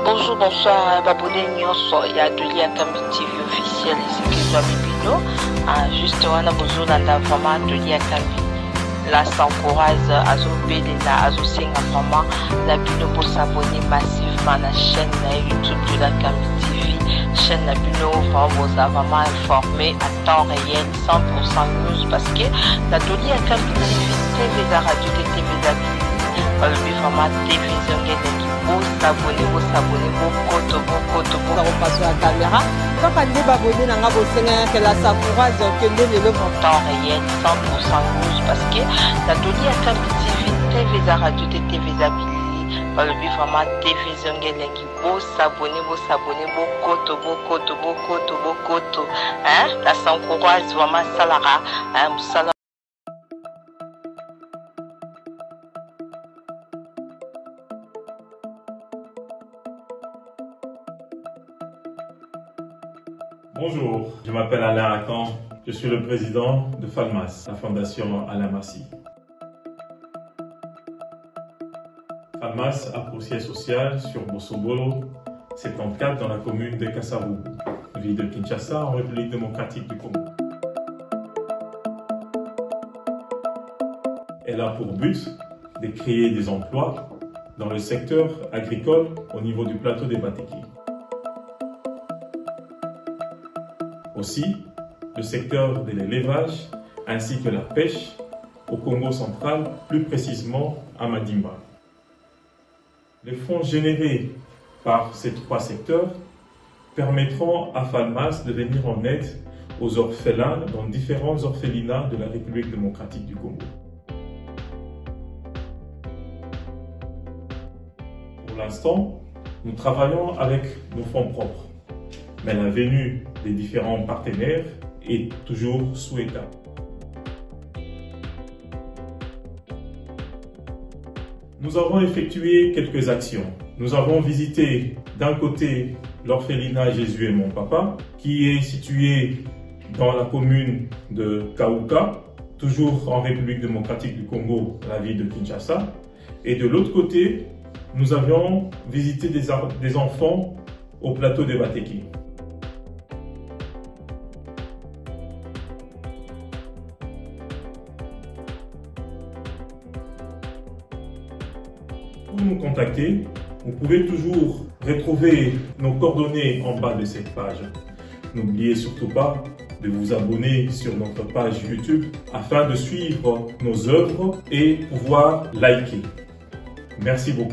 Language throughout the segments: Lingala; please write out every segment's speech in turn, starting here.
Bonjour, bonsoir, Babodé Nyonso, il y a Dolia Kambi TV officiel, c'est que toi, Bibino. Juste, on a besoin vraiment Dolia Kambi. Là, ça encourage à s'obéir, à s'engager vraiment. La Bino pour s'abonner massivement à la chaîne YouTube de la Kambi TV. Chaîne la Bino, vous a vraiment informé à temps réel, 100% news, parce que la Dolia Kambi TV, la radio de TV d'Abili, le vraiment télévision qui vous s'abonner, vous passer la caméra. Quand on dit abonné, on a besoin que la Sakoura que le temps réel 100% news parce que la Dolia Kambi TV la radio de TV d'Abili, le vraiment télévision qui vous s'abonner, hein, la Sakoura vraiment salara, hein, Bonjour, je m'appelle Alain Akan, je suis le président de FALMAS, la fondation Alain Massi. FALMAS a pour siège social sur Bossobolo, 74 dans la commune de Kasavubu, ville de Kinshasa en République démocratique du Congo. Elle a pour but de créer des emplois dans le secteur agricole au niveau du plateau des Bateki. Aussi, le secteur de l'élevage ainsi que la pêche au Congo central, plus précisément à Madimba. Les fonds générés par ces trois secteurs permettront à FALMAS de venir en aide aux orphelins dans différents orphelinats de la République démocratique du Congo. Pour l'instant, nous travaillons avec nos fonds propres, mais la venue des différents partenaires est toujours souhaitable. Nous avons effectué quelques actions. Nous avons visité d'un côté l'orphelinat Jésus et mon papa, qui est situé dans la commune de Kaouka, toujours en République démocratique du Congo, la ville de Kinshasa. Et de l'autre côté, nous avions visité des enfants au plateau des Bateki. Pour nous contacter, vous pouvez toujours retrouver nos coordonnées en bas de cette page. N'oubliez surtout pas de vous abonner sur notre page YouTube afin de suivre nos œuvres et pouvoir liker. Merci beaucoup.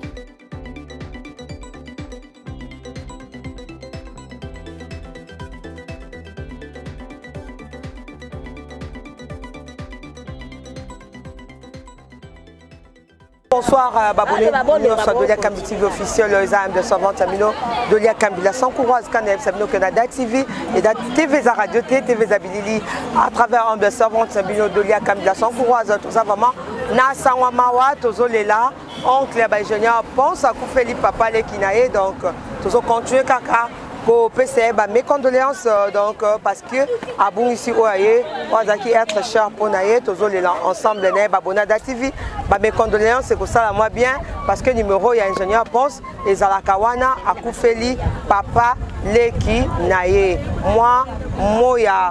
Bonsoir Babonné, Dolia Kambi TV officiel, les âmes de Savante Samino, Dolia Kambi, la Sankourase Canel, Samino Canada TV et la TV Radio TV Zabilili à travers un de Savante Samino, Dolia Kambi, la Sankourase, tout ça vraiment, na Sangwamawa, Tozo Lela, oncle ingénieur, pense à Koufeli Papa les Kinae, donc Tozo continue Kaka. Pour PCE, mes condoléances donc, parce que à bon ici au Aye, on a qui être cher pour naïe, tous les ensemble né, Babonada TV, mes condoléances c'est que ça moi bien parce que numéro il y a ingénieur pense et Zalakawana à Koufeli Papa Leki naïe. Moi ya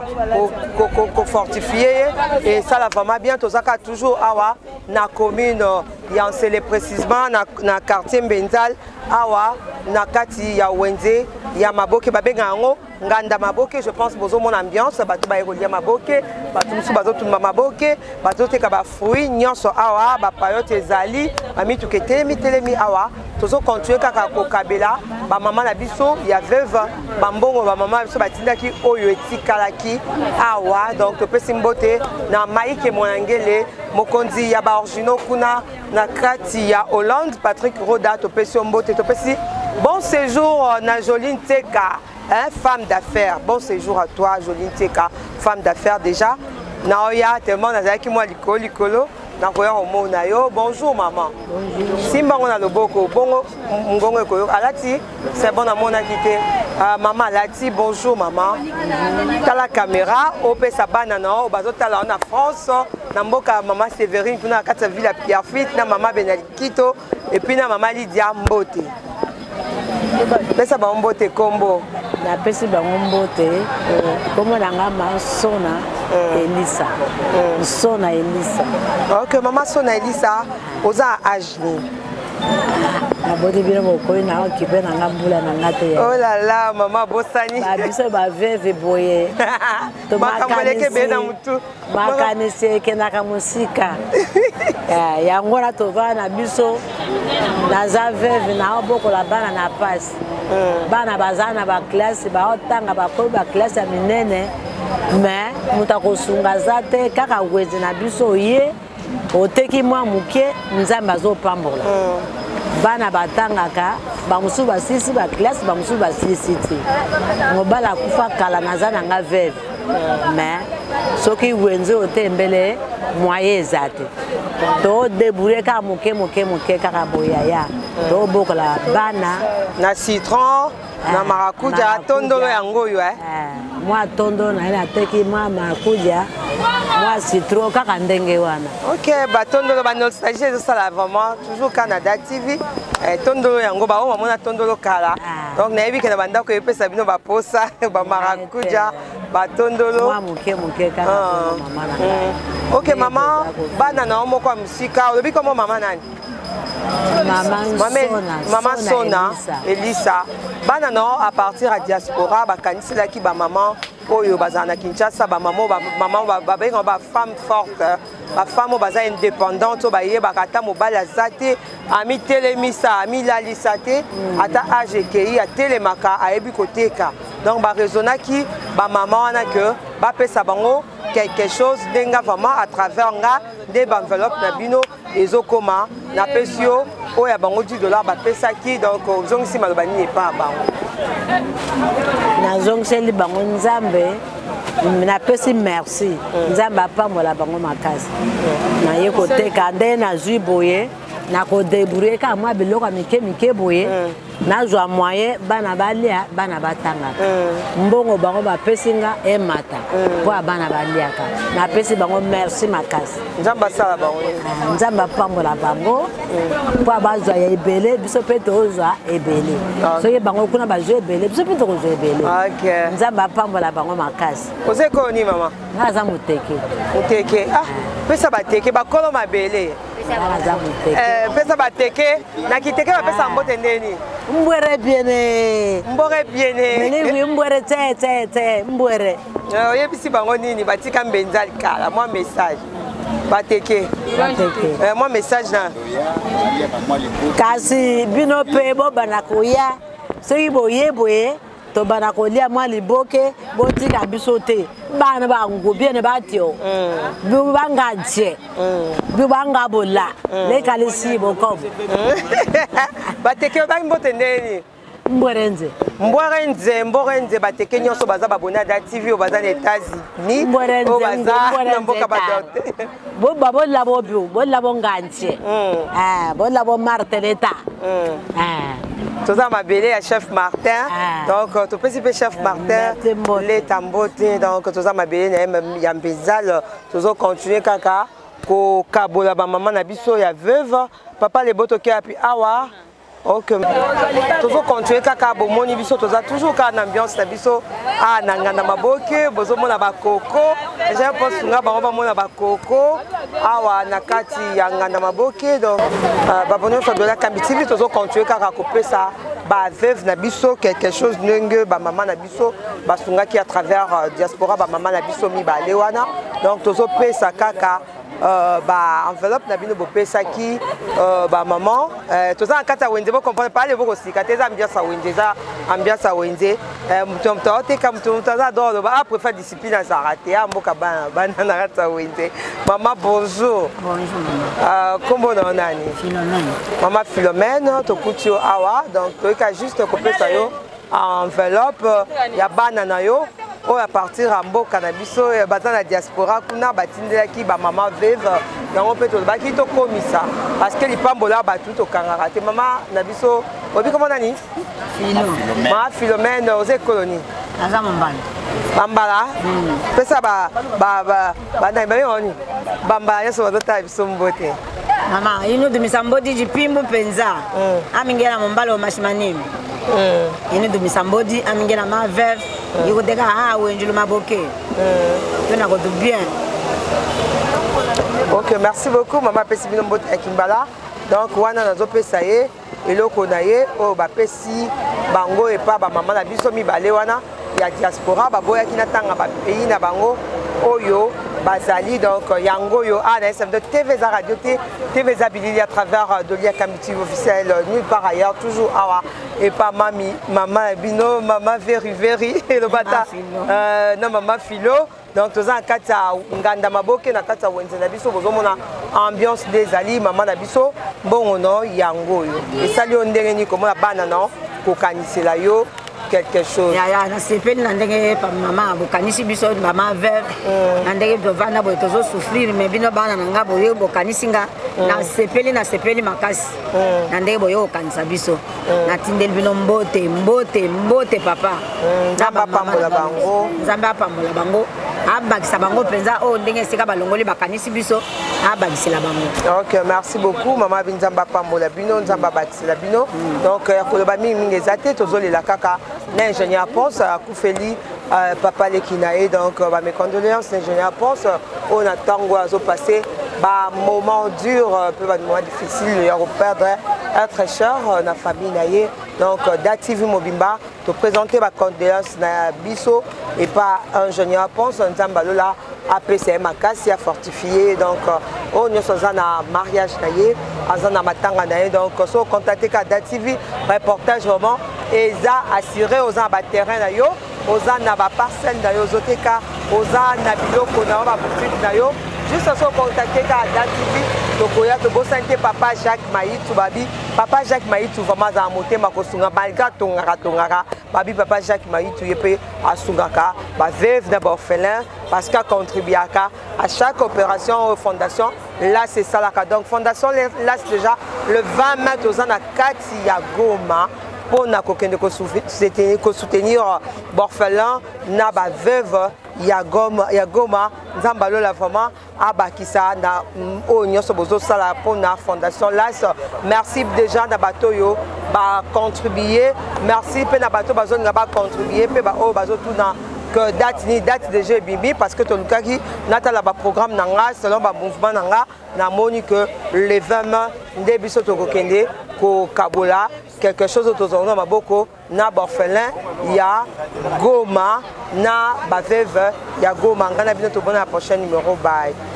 fortifié et ça là vraiment bien tous ça toujours awa na commune Yansele précisément na quartier Mbenzal awa na kati ya Wenze ya maboke babenga ngo nganda maboke je pense bozo mon ambiance bato ba erolia maboke bato musu bazo tumba maboke bazo teka ba fruits nyonso awa ba payote ezali mami tukete telemi awa tozo continuer kaka ko kabela ba mama na biso ya veuve ba mbongo ba mama biso batindaki oyo etikalaki awa donc to pesi mbote na Maïke Monangele mokonzi ya ba originaux kuna na kati ya Hollande Patrick Roda to pesi mbote to pesi bon séjour na Joline Teka, hein, femme d'affaires. Bon séjour à toi, Joline Teka, femme d'affaires déjà. Naoya, tellement nazaki moi likolo. Nakoya omo na yo. Bonjour maman. Bonjour. Simba on a le boko. Bongo ngongo koyo. Alati, c'est bon à mon akité. Maman Alati, bonjour maman. T'as la caméra, ope sa banana, obazo tala en France. Namboka maman Séverine, puis na kata villa Pierre Fit, na maman Benalikito et puis na maman Lydia Mbote. pesa ba mbote kombo na pesi ba mbote kombo nanga Sona Elisa Sona Elisa. OK, maman Sona Elisa oza âge ni na bote bien moko na occupé na ngambula na ngate. Oh là là, maman bosani ba biso ba veve boye to makamboleke be na mutu makanisi kena ka musika ya ngora to va na biso na za veve na oboko la bana na passe bana bazana ba classe ba otanga ba ko ba classe ya minene mais mutakosunga zate kaka wezi na biso ye oteki mwa muke nzambe azopambola bana batangaka bamusu basisi ba classe bamusu basisi ti ngobala kufa kala nazana nga veve mais soki wenze otembele moye ezate to débourer ka muke kaka boyaya to bokola bana na citron na maracuja tondolo yango yo moi tondo na ina teki moi maracuja moi citron kaka ndenge wana. OK, ba tondolo ba nostalgie de ça là vraiment toujours Canada TV tondolo yango ba o mona tondolo kala donc na yebi ke na banda ko epesa bino ba posa ba maracuja ba tondolo moi muke kaka mama na. OK, maman bana na omo kwa musika olobi komo mama nani? Maman Sona Elisa bana no à partir à diaspora ba kanisela ki ba maman oyo bazana Kinshasa ba maman ba benga ba femme forte ba femme baza indépendante ba ye ba kata mobala zate ami telemisa ami lalisate ata age ki a telemaka a ebi koteka donc ba raisonnaki ba maman wana que ba pesa bango quelque chose denga vraiment à travers nga des enveloppes na bino ezokoma na pesio oya bango $10 ba pesa ki donc zongisi maloba ni pas bango na zongseli bango nzambe na pesi merci nzambe apambola bango makasi na ye koteka nde na zwi boye na ko débrouiller ka mwa biloko mike boye na zwa moyen bana balia bana batanga mbongo bango ba pesinga emata po bana baliaka na pesi bango merci makasi nzamba sala bango nzamba pambola bango po bazwa ya ebele biso pe tozwa ebele so ye bango kuna bazwa ebele biso pe tozwa ebele. OK, nzamba pambola bango makasi oze ko ni mama ngaza muteke pesa bateke bakolo mabele pesa bateke na kiteke ba pesa mbote ndeni mbwere biene meni mbwere te mbwere oyebisi bango nini batika mbenza kala moi message bateke moi message na kasi bino pe bo bana koya soki boye to bana kolia mwa liboke botika biso te bana ba ngobiene batio banga ntie banga bola le kalisi bokom bateke ba mbote ndeni mbwerenze bateke nyonso baza babona da TV o baza na États-Unis o baza na mboka badote bo babola bola bongantie bola bo Marteleta toza mabele ya chef Martin donc to pesi pe chef Martin le tambote donc toza mabele na ya mbezal tozo continuer kaka ko kabola ba maman na biso ya veuve papa le boto ki api awa. OK, tozo continuer kaka bomoni biso toza toujours ka na ambiance na biso na nganda maboke bozo mona ba koko je pense nga ba mona ba koko awa na kati ya nganda maboke donc ba bonne fois de la Kambi tozo continuer kaka ko pesa ba veuve na biso quelque chose ndenge ba maman na biso basunga ki à travers diaspora ba maman na biso mi ba lewana donc tozo pesa kaka ba enveloppe na bino bopesa ki ba maman toza en kata wenze bo comprendre pas le boko sika teza ambiance wenze za ambiance wenze mtomto te kam mtomto za dolo ba après faire discipline à s'arrêter mboka bana na kata wenze. Maman bonjour. Comment on nani Maman Philomène to kutio awa donc toika juste ko pesa yo enveloppe ya bana na yo o à partir à mboka na biso baza na diaspora kuna batindelaki ba maman veuve yango pe to baki to komisa parce que lipambola batu to kangaka te mama na biso obi comment nani ma Philomène aux colonies aza mbala bambala pesa ba na ba yoni bamba yeso bazota biso mbote mama ino de misambodi jipimbu penza amingela mbala o mashimanimi Yeni do misambodi amingena ma veuve. Yiko deka ah wenjulu maboke. Tu na ko du bien. Ok, merci beaucoup maman Pesibino Mbot Akimbala. Donc wana nazo pesa ye eloko na ye o ba pesi bango et pas ba maman na biso mibale wana ya diaspora ba boya kina tanga ba pays na bango oyo bazali donc yango yo na SM de TV za radio TV za bilili à travers de l'IA Kamiti officiel nulle part ailleurs toujours awa et pas mami maman bino maman very et le bata non maman Philo. Donc tous en kata nganda maboke na kata wenze na biso bozomona ambiance des ali maman na biso bon no yango yo et sali on ndenge ni comment bana non ko kanisela yo quelque chose ya na sepeli na ndenge pa maman bo kanisi biso maman veuve na ndenge bovana bo tozo souffrir mais bino bana na ngabo yo bo kanisinga na sepeli makasi na ndenge bo yo kanisa biso na tindel bino mbote papa nzamba pambola bango abakisa bango penza o ndenge sika balongoli bakanisi biso abakisela bango. Ok, merci beaucoup maman Binzamba pambola bino nzamba bakisela bino. Donc koloba mingi ezate tozolela kaka na ingénieur Ponce akufeli papa lekinae donc mes condoléances ingénieur Ponce on a tango azo passé ba moment dur peu ba moment difficile ya perdre un très cher na famille naie donc d'Active Mobimba te présenter ma condoléance na biso et pas ingénieur Ponce nzamba lola APC makasi a fortifié donc on nous sommes na mariage naie azana matanga naie donc so contacter ka d'Active reportage vraiment et ça assuré aux en terrain na yo aux na ba parcelle na yo zoteka aux na biloko na ba poursuite na yo juste so contacter ka d'Active tokoya to bosante papa Jacques Maïtou babi papa Jacques Maïtou vraiment za motema ko sunga malga tongara babi papa Jacques Maïtou yepe asungaka ba veuve na orphelin parce qu'a contribué à chaque opération fondation là c'est ça la donc fondation là c'est déjà le 20 mai aux na kati ya Goma pour na kokende ko soutenir orphelin na ba veuve ya Goma nzamba lola vraiment abakisa na o nyoso bozo sala pour na fondation LAS. Merci déjà na bato yo ba contribuer merci pe na bato bazo nga ba contribuer pe ba o bazo tuna que date de jeu bibi parce que tolukaki nata la ba programme nanga selon ba mouvement nanga na moni que les 20 mains nde biso to kokende ko kabola quelque chose autour maboko na orphelin ya Goma na ba veuve ya Goma ngana bino to bona la prochaine numéro bye.